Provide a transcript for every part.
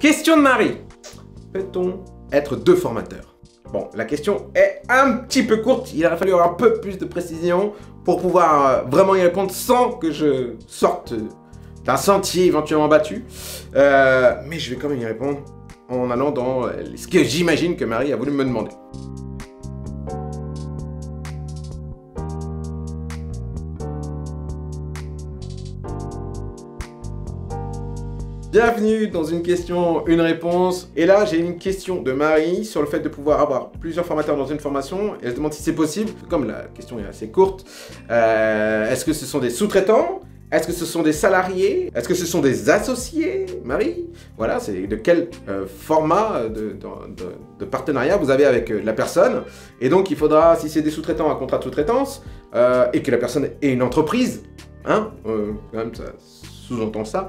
Question de Marie. Peut-on être deux formateurs? Bon, la question est un petit peu courte. Il aurait fallu avoir un peu plus de précision pour pouvoir vraiment y répondre sans que je sorte d'un sentier éventuellement battu. Mais je vais quand même y répondre en allant dans ce que j'imagine que Marie a voulu me demander. Bienvenue dans une question, une réponse. Et là, j'ai une question de Marie sur le fait de pouvoir avoir plusieurs formateurs dans une formation. Et elle se demande si c'est possible, comme la question est assez courte. Est-ce que ce sont des sous-traitants? Est-ce que ce sont des salariés? Est-ce que ce sont des associés, Marie? Voilà, c'est de quel format de partenariat vous avez avec la personne. Et donc, il faudra, si c'est des sous-traitants, un contrat de sous-traitance, et que la personne ait une entreprise, hein, quand même, ça sous-entend ça.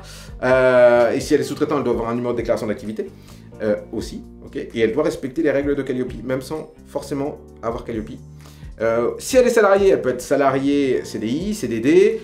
Et si elle est sous-traitant, elle doit avoir un numéro de déclaration d'activité aussi, ok. Et elle doit respecter les règles de Calliope, même sans forcément avoir Calliope. Si elle est salariée, elle peut être salariée CDI, CDD,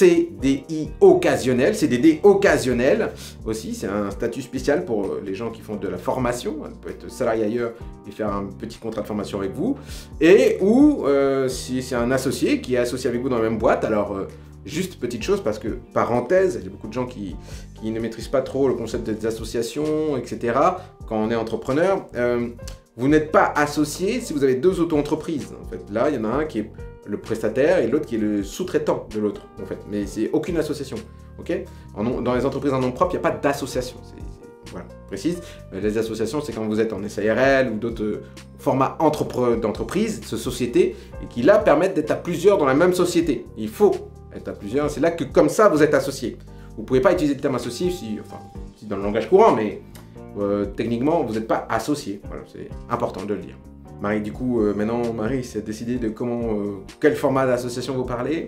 CDI occasionnel, CDD occasionnel aussi, c'est un statut spécial pour les gens qui font de la formation. Elle peut être salariée ailleurs et faire un petit contrat de formation avec vous. Et ou si c'est un associé qui est associé avec vous dans la même boîte, alors juste petite chose, parce que, parenthèse, il y a beaucoup de gens qui ne maîtrisent pas trop le concept des associations, etc. Quand on est entrepreneur, vous n'êtes pas associé si vous avez deux auto-entreprises. En fait, là, il y en a un qui est le prestataire et l'autre qui est le sous-traitant de l'autre, en fait. Mais c'est aucune association, ok? Dans les entreprises en nom propre, il n'y a pas d'association. Voilà, précise. Les associations, c'est quand vous êtes en SARL ou d'autres formats d'entreprise, de société, et qui là permettent d'être à plusieurs dans la même société. Il faut être à plusieurs, c'est là que comme ça vous êtes associé. Vous ne pouvez pas utiliser le terme associé si dans le langage courant, mais techniquement vous n'êtes pas associé. Voilà, c'est important de le dire. Marie, du coup, maintenant Marie s'est décidée de quel format d'association vous parlez,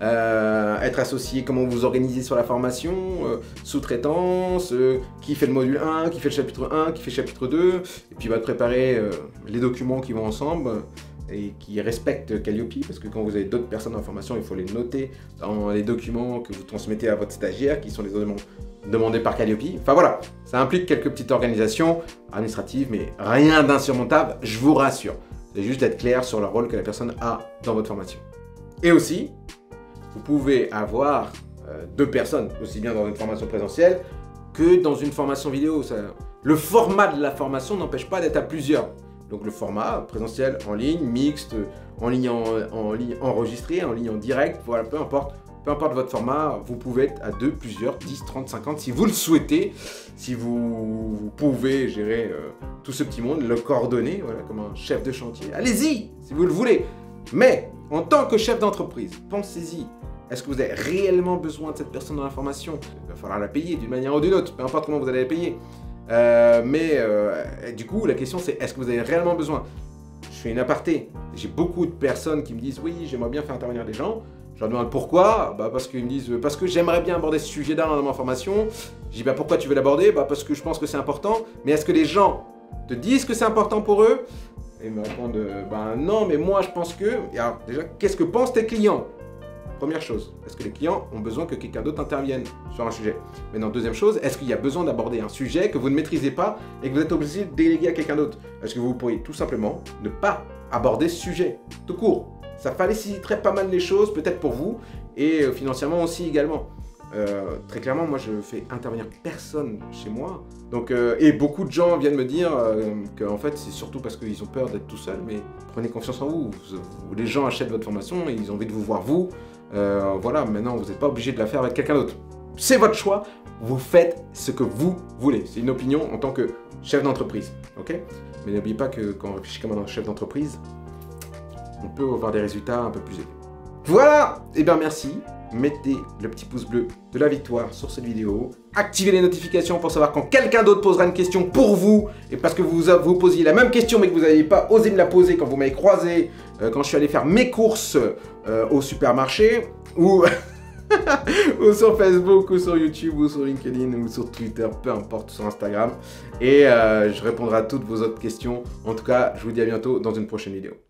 être associé, comment vous organisez sur la formation, sous-traitance, qui fait le module 1, qui fait le chapitre 1, qui fait le chapitre 2, et puis va préparer les documents qui vont ensemble, et qui respectent Calliope, parce que quand vous avez d'autres personnes en formation, il faut les noter dans les documents que vous transmettez à votre stagiaire, qui sont les éléments demandés par Calliope. Enfin voilà, ça implique quelques petites organisations administratives, mais rien d'insurmontable, je vous rassure. C'est juste d'être clair sur le rôle que la personne a dans votre formation. Et aussi, vous pouvez avoir deux personnes, aussi bien dans une formation présentielle que dans une formation vidéo. Le format de la formation n'empêche pas d'être à plusieurs. Donc le format présentiel en ligne, mixte, en ligne enregistré, en ligne en direct, voilà, peu importe votre format, vous pouvez être à deux, plusieurs, 10, 30, 50, si vous le souhaitez, si vous pouvez gérer tout ce petit monde, le coordonner, voilà, comme un chef de chantier. Allez-y, si vous le voulez. Mais en tant que chef d'entreprise, pensez-y. Est-ce que vous avez réellement besoin de cette personne dans la formation? Il va falloir la payer d'une manière ou d'une autre, peu importe comment vous allez la payer. Du coup, la question c'est, est-ce que vous avez réellement besoin? Je fais une aparté. J'ai beaucoup de personnes qui me disent, oui, j'aimerais bien faire intervenir des gens. Je leur demande pourquoi. Parce qu'ils me disent, parce que j'aimerais bien aborder ce sujet-là dans ma formation. Je dis, pourquoi tu veux l'aborder? Parce que je pense que c'est important. Mais est-ce que les gens te disent que c'est important pour eux? Et ils me répondent, non, mais moi je pense que... Et alors déjà, qu'est-ce que pensent tes clients? Première chose, est-ce que les clients ont besoin que quelqu'un d'autre intervienne sur un sujet? Maintenant, deuxième chose, est-ce qu'il y a besoin d'aborder un sujet que vous ne maîtrisez pas et que vous êtes obligé de déléguer à quelqu'un d'autre? Est-ce que vous pourriez tout simplement ne pas aborder ce sujet, tout court? Ça faciliterait pas mal les choses, peut-être pour vous, et financièrement aussi également. Très clairement, moi je fais intervenir personne chez moi. Donc, et beaucoup de gens viennent me dire qu'en fait c'est surtout parce qu'ils ont peur d'être tout seuls, mais prenez confiance en vous. Les gens achètent votre formation et ils ont envie de vous voir vous. Voilà, maintenant vous n'êtes pas obligé de la faire avec quelqu'un d'autre. C'est votre choix, vous faites ce que vous voulez. C'est une opinion en tant que chef d'entreprise, ok? Mais n'oubliez pas que quand on réfléchit comme un chef d'entreprise, on peut avoir des résultats un peu plus élevés. Voilà, et bien merci. Mettez le petit pouce bleu de la victoire sur cette vidéo. Activez les notifications pour savoir quand quelqu'un d'autre posera une question pour vous. Et parce que vous posiez la même question mais que vous n'aviez pas osé me la poser quand vous m'avez croisé, quand je suis allé faire mes courses au supermarché, ou, ou sur Facebook, ou sur YouTube, ou sur LinkedIn, ou sur Twitter, peu importe, sur Instagram. Et je répondrai à toutes vos autres questions. En tout cas, je vous dis à bientôt dans une prochaine vidéo.